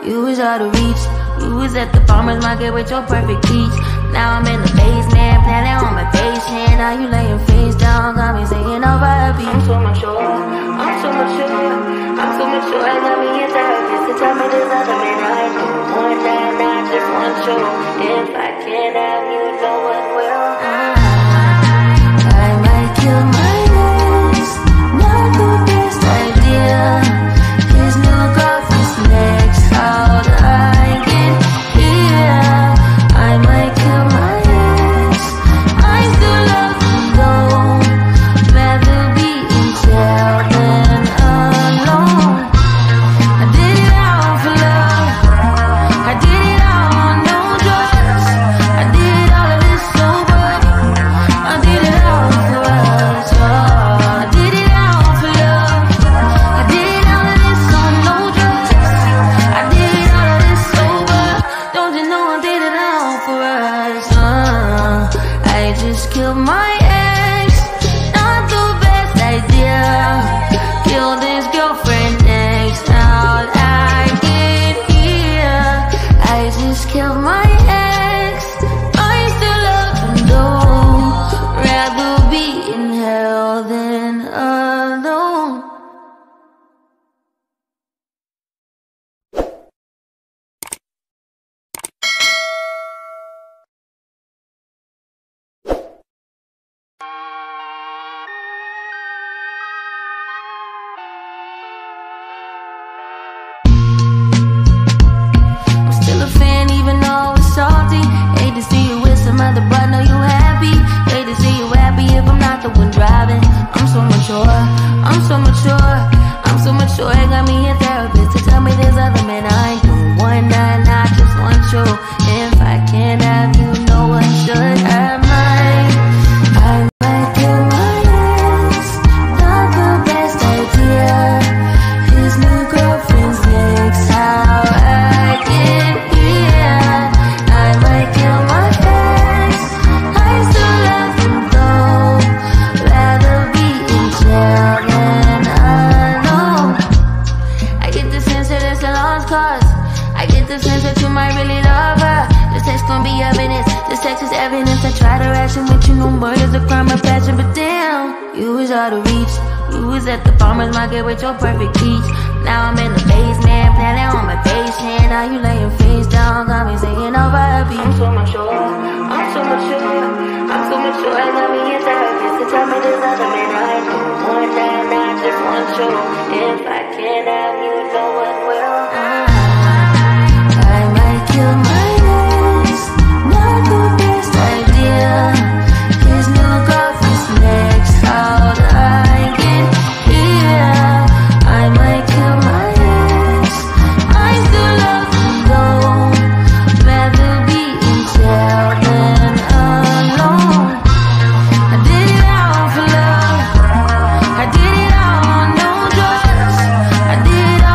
you was out of reach. You was at the farmer's market with your perfect peach. Now I'm in the basement, planning on my patient. Now you laying face down, got me singing over a beat. I'm so mature, I'm so mature, I'm so mature. I got me in therapist to tell me there's other men I know. One night, not just one show. If I can't have you, no one will. I might kill my ex, not the best idea. His new girlfriend's next, how'd I get here? I might kill my ex, I still love him though. Rather be in jail than alone. I did it all for love, I did it all on no drugs. I did all of this sober, I did it all for us. I did it all for love, I did all of this on no drugs. I did all of this sober, don't you know I did it all for us. I just killed my ex, not the best idea. Killed his girlfriend next, how'd I get here? I just killed my ex, I still love him though. Rather be in hell than alone. I'm still a fan even though it's salty. Hate to see you with some other, but know you happy. Hate to see you happy if I'm not the one driving. I'm so mature, I'm so mature, I'm so mature. It got me a therapist to tell me there's other men I do. One night, not just one show. If I can't have you, no one should. I might kill my ex, not the best idea. His new girlfriend's next, how I get here. I might kill my ex, I still love him though. Rather be in jail than alone. I get the sense that it's a lost cause. I get the sense that you might really love her. This text gon' be evidence, this text is evidence. I try to ration with you, no murder's a crime of passion. But damn, you was out of reach. You was at the farmer's market with your perfect peach. Now I'm in the basement, planning on my patient. Now you laying face down, got me singing over a beat. I'm so mature, I'm so mature, I'm so mature. I got me in therapist to tell me there's other men I know. One night, not just one show. If I can't have you, no one will. I might kill my ex, not the best idea. His new girlfriend's next, how'd I get here? I might kill my ex, I still love him though. Rather be in jail than alone. I did it all for love, I did it all on no drugs. I did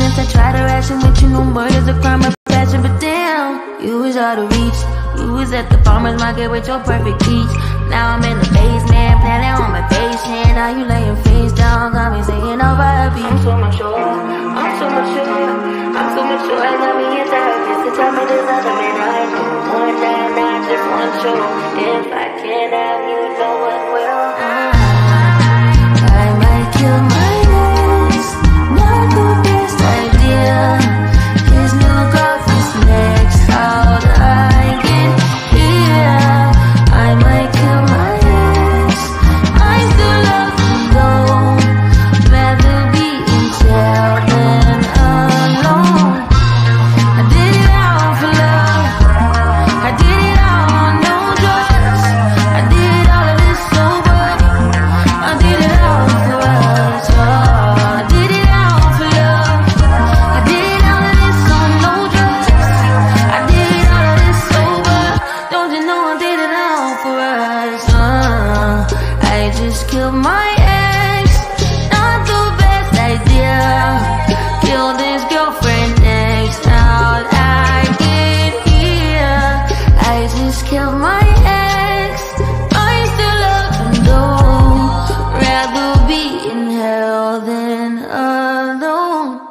evidence. I try to ration with you, no murder's a crime of passion, but damn, you was out of reach. You was at the farmer's market with your perfect peach. Now I'm in the basement, planning on my patient. Now you laying face down, got me saying over a beat. I'm so much sure, I'm so much sure, I'm so much sure. I got me in therapist to tell me there's other men I know. One time, not just one show. If I can't have you, no one will. I might kill my ex, not the best idea. His new girlfriend's next, how'd I get here? I might kill my ex, I still love him though. Rather be in jail than alone. I did it all for love, I did it all on no drugs. I did all of this sober, I did it all for us. I did it all for love, I did all of this on no drugs. I did all of this sober, don't you know I did it all for us. I just killed my ex, not the best idea. Killed his girlfriend next, how'd I get here? I just killed my ex, I still love him though. Rather be in hell than alone.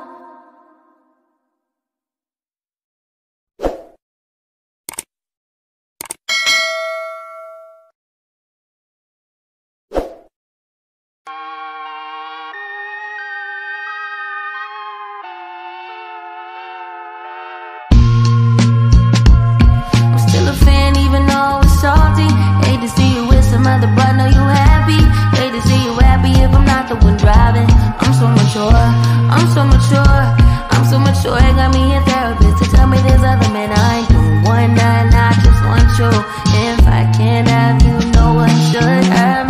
I'm still a fan even though it's salty. Hate to see you with some other, but know you happy. Hate to see you happy if I'm not the one driving. I'm so mature, I'm so mature, I'm so mature. It got me a therapist to tell me there's other men I know. One night, not just one show. If I can't have you, no one should.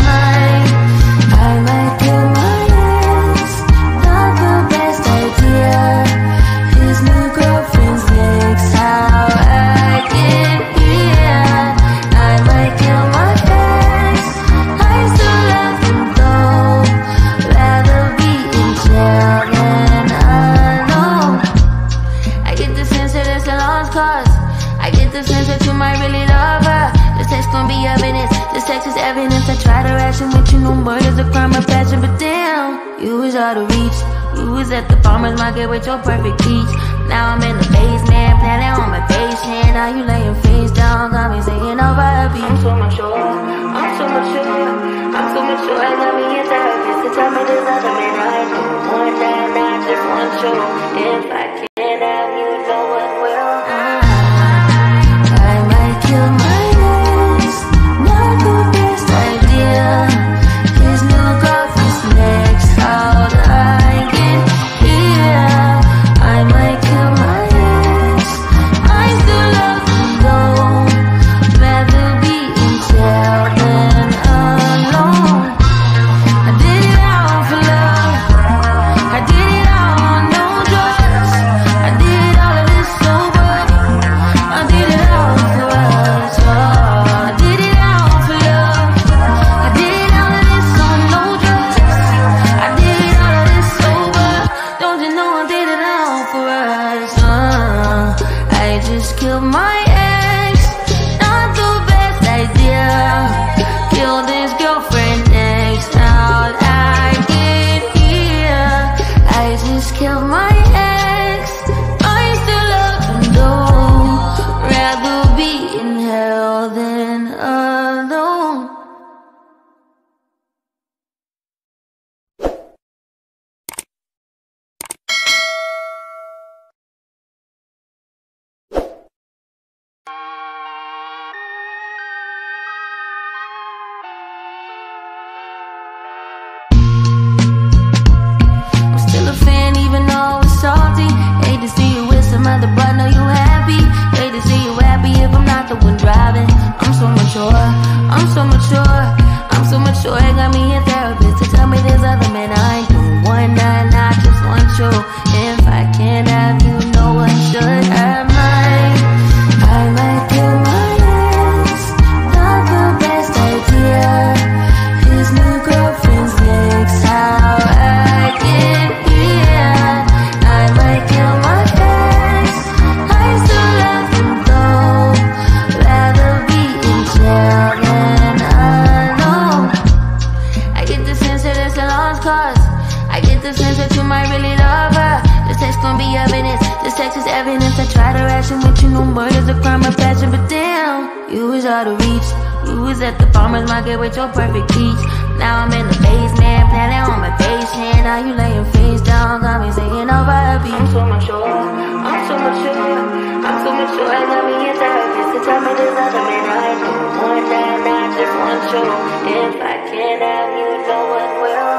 I might kill my ex, not the best idea. His new girlfriend's next, how I get here. I might kill my ex, I still love him though. Rather be in jail than alone. I get the sense that it's a lost cause. I get the sense that you might really love her. This text gon' be evidence, this text is evidence. I try to ration with you, no murder's a crime of passion, but damn, you was out of reach. You was at the farmer's market with your perfect peach. Now I'm in the basement, planning on my patient. Now you laying face down, got me saying over a beat. I'm so much sure, I'm so much sure, I'm so much sure. I got me in therapist to tell me there's other men I know. One time, not just one show. If I can't have you, no one will. I might kill my ex, not the best idea. His new girlfriend's next, how'd I get here? I might kill my ex, I still love him though. Rather be in jail than alone. I did it all for love, I did it all on no drugs. I did all of this sober, I did it all for us. I did it all for love, I did all of this on no drugs. I did all of this sober, don't you know I did it all for us. I just killed my ex, not the best idea. Killed his girlfriend next, how'd I get here? I just killed my ex, I still love him though. Rather be in hell than alone. text is evidence. I try to ration with you, no murder's a crime of passion, but damn, you was out of reach. You was at the farmer's market with your perfect peach. Now I'm in the basement, planning on my patient. Now you laying face down, got me saying over a beat. I'm so much sure, I'm so much sure, I'm so much sure. I got me in therapist to tell me there's other men I know. One time, not just one show. If I can't have you, no one will.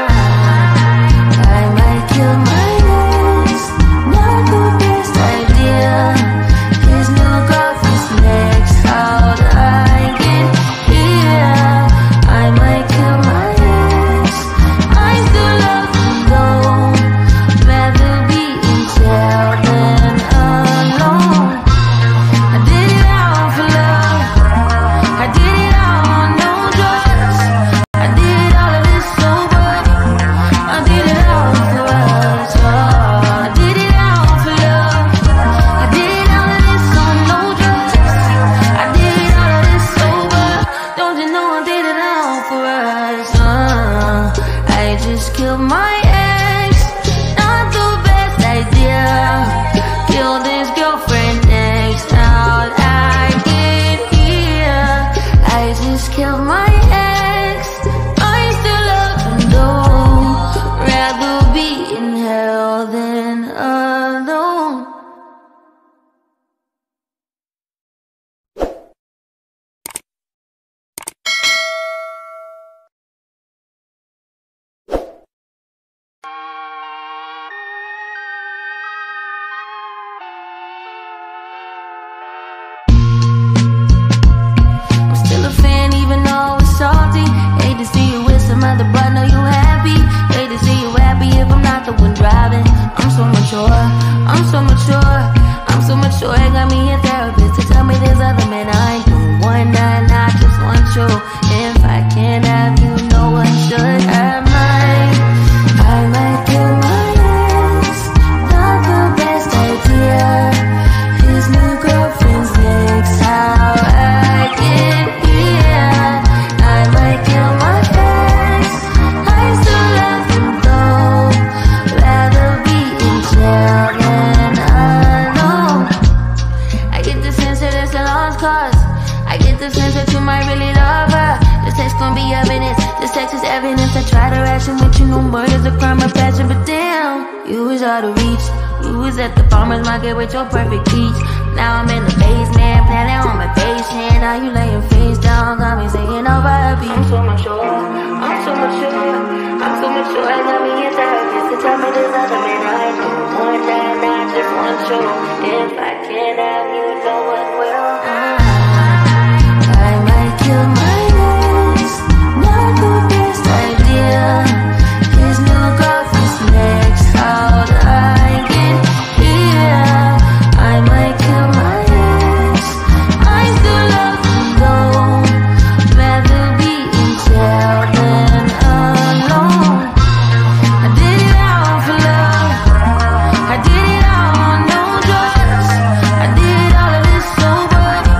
I might kill my ex, not the best idea. His new girlfriend's next, how'd I get here? I might kill my ex, I still love him though. Rather be in jail than alone. I did it all for love, I did it all on no drugs. I did all of this sober, I did it all for us. I did it all for love, I did all of this on no drugs. I did all of this sober, don't you know I did it all for us. I just killed my ex, not the best idea. Killed his girlfriend next, how'd I get here? I just killed my ex, I still love him though. Rather be in hell than alone. I'm still a fan even though it's salty. Hate to see you with some other, but know you happy. Hate to see you happy if I'm not the one driving. I'm so mature, I'm so mature, I'm so mature. It got me a therapist to tell me there's other men I know. One night, not just one show. If I can't have you, no one should. I might kill my ex, not the best idea. His new girlfriend's next, how I get here. I might kill my ex, I still love him though. Rather be in jail than alone. I get the sense that it's a lost cause. I get the sense that you might really love her. This text gon' be evidence, this text is evidence. I try to ration with you, no murder's a crime of passion, but damn, you was out of reach. You was at the farmer's market with your perfect peach. Now I'm in the basement, planning on my patient. Now you laying face down, got me saying over a beat. I'm so much sure, I'm so much sure, I'm so much sure. I got me in therapist to tell me there's other men I know. One time, not just one show. If I can't have you, no one will. I might kill my ex, not the best idea. His new girlfriend's next, how'd I get here? I might kill my ex, I still love him though. Rather be in jail than alone. I did it all for love, I did it all on no drugs. I did all of this sober,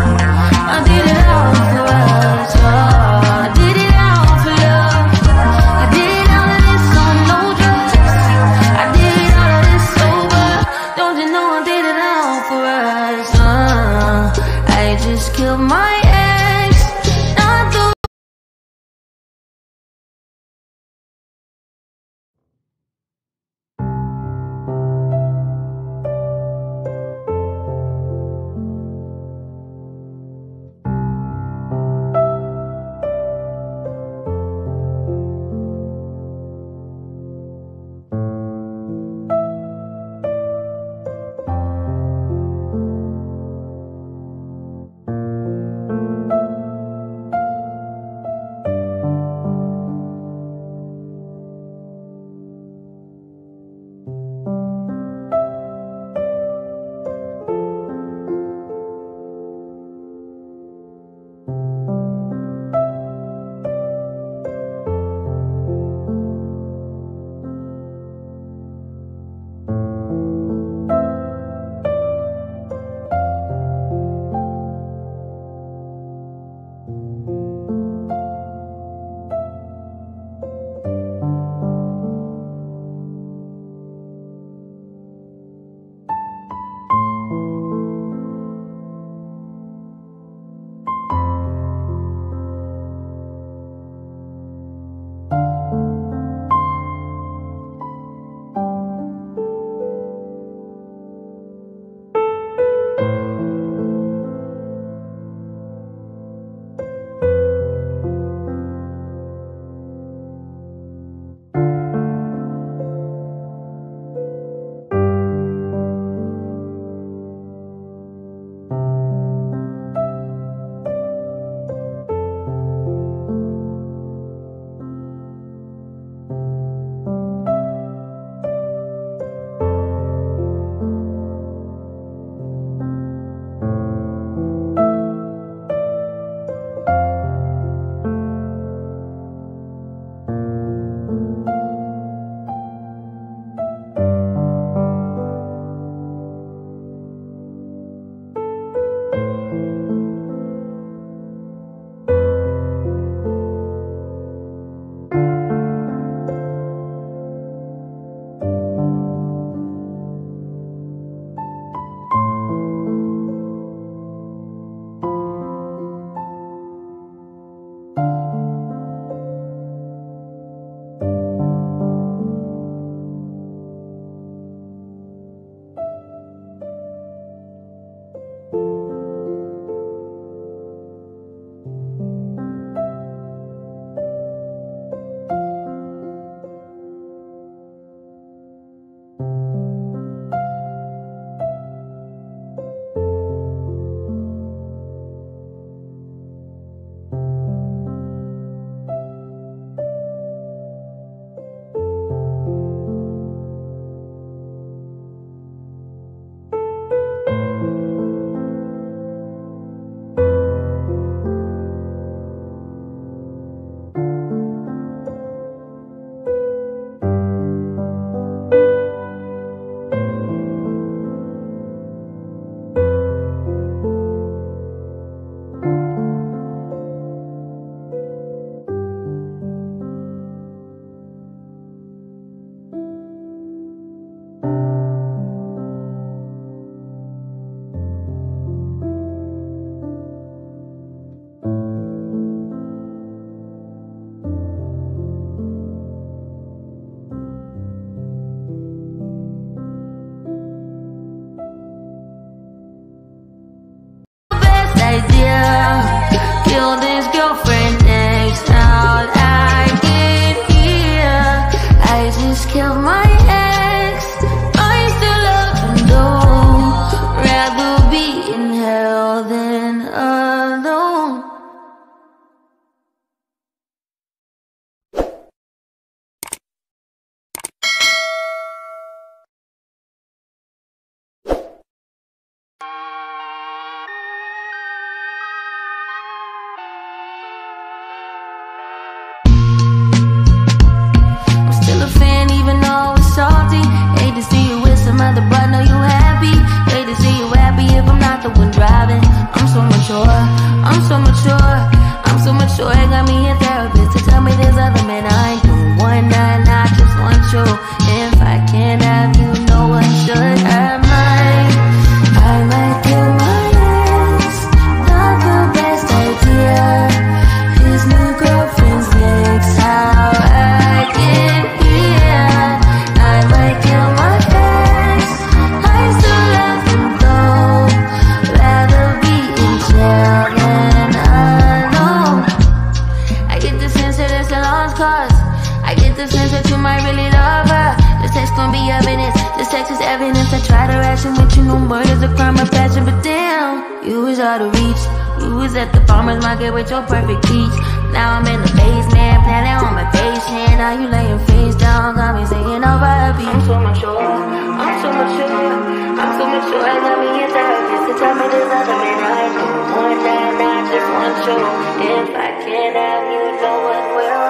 a crime of passion, but damn, you was out of reach. You was at the farmer's market with your perfect peach. Now I'm in the basement, planning on my patient. Now you laying face down, got me singing over a beat. I'm so much sure, I'm so much sure, I'm so much sure. I got me in therapy to tell me there's other men I know. One night, not just one show. If I can't have you, no one will.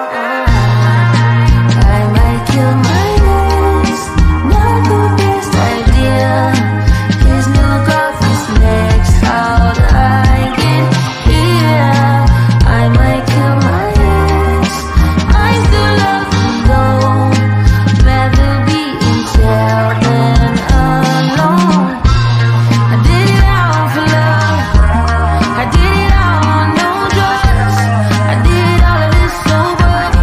I might kill my ex, not the best idea. His new girlfriend's next, how'd I get here? I might kill my ex, I still love him though. Rather be in jail than alone. I did it all for love, I did it all on no drugs. I did all of this sober,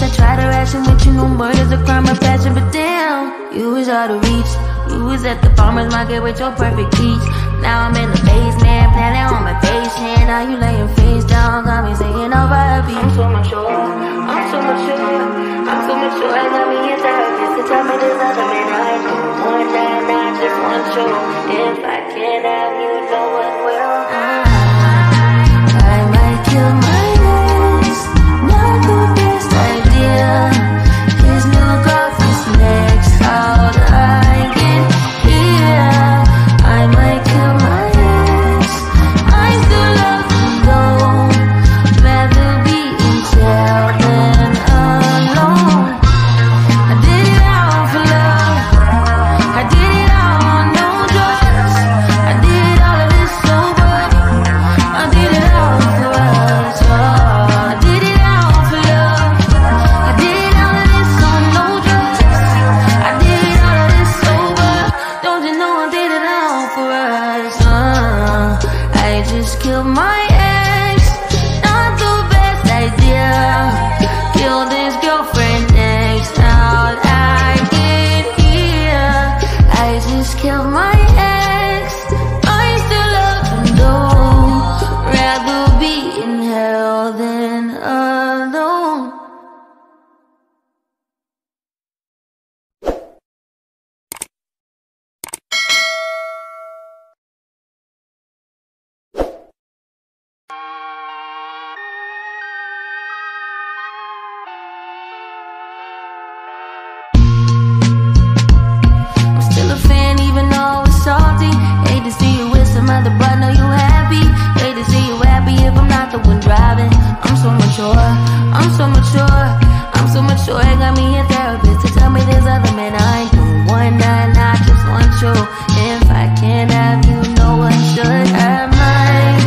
I try to ration with you, no murder's a crime of passion, but damn, you was out of reach. You was at the farmer's market with your perfect peach. Now I'm in the basement, planning on my patient. Now you laying face down, got me singing over a beat. I'm so much sure, I'm so much sure, I'm so much sure. I got me a therapist to tell me there's other men I know. One night, not just one show. If I can't have you, no one will. I might kill my ex, not the best idea. His new girlfriend's next, how'd I get here? I might kill my ex, I still love him though. Rather be in jail than alone. I did it all for love, I did it all on no drugs. I did all of this sober, I did it all for us. I did it all for love, I did all of this on no drugs. I did all of this sober, don't you know I did it all for us. I just killed my ex, not the best idea. Killed his girlfriend next, how'd I get here? I just killed my ex, I still love him though. Rather be in hell than alone. I'm still a fan even though it's salty. Hate to see you with some other, but know you happy. Hate to see you happy if I'm not the one driving. I'm so mature, I'm so mature, I'm so mature. It got me a therapist to tell me there's other men I do. One night, not just one show. If I can't have you, no one should have mine.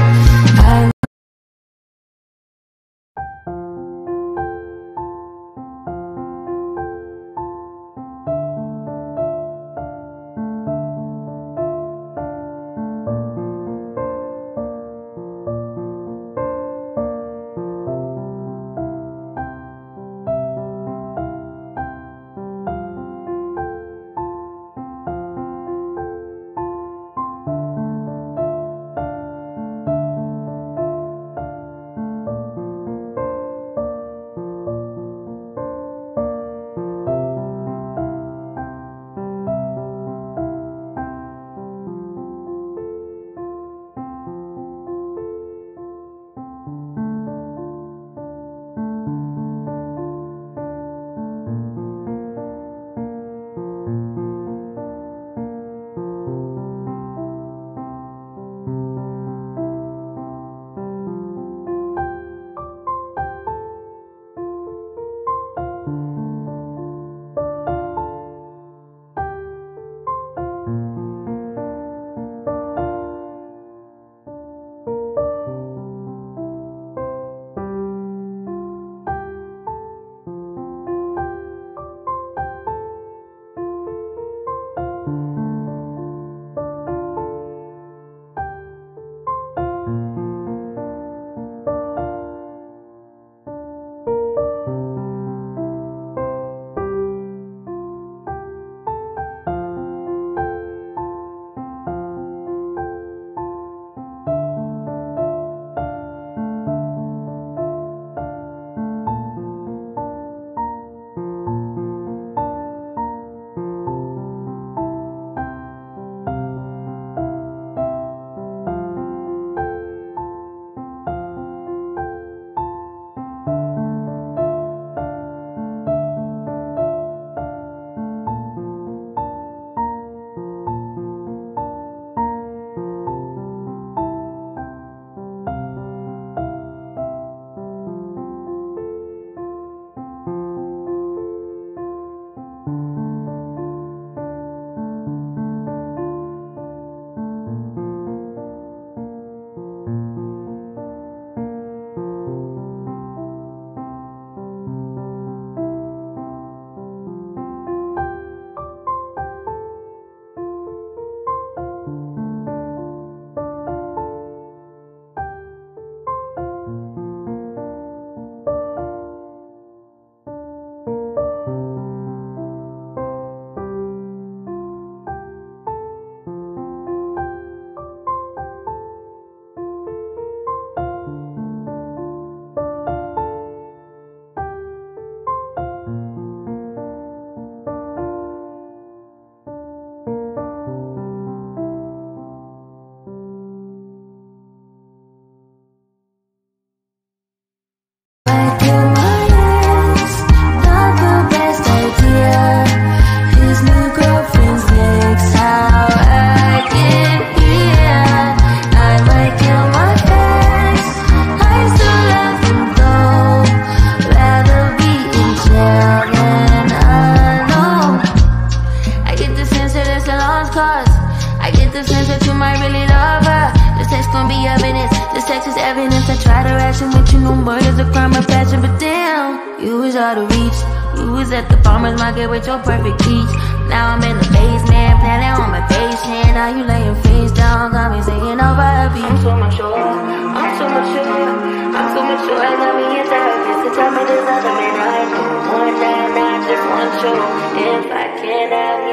you was out of reach. You was at the farmer's market with your perfect peach. Now I'm in the basement, planning on my patient. Now you laying face down, got me singing over a beat. I'm so mature, I'm so mature, I'm so mature. I got me in therapist to tell me there's other men I know. One night, not just one show. If I can't have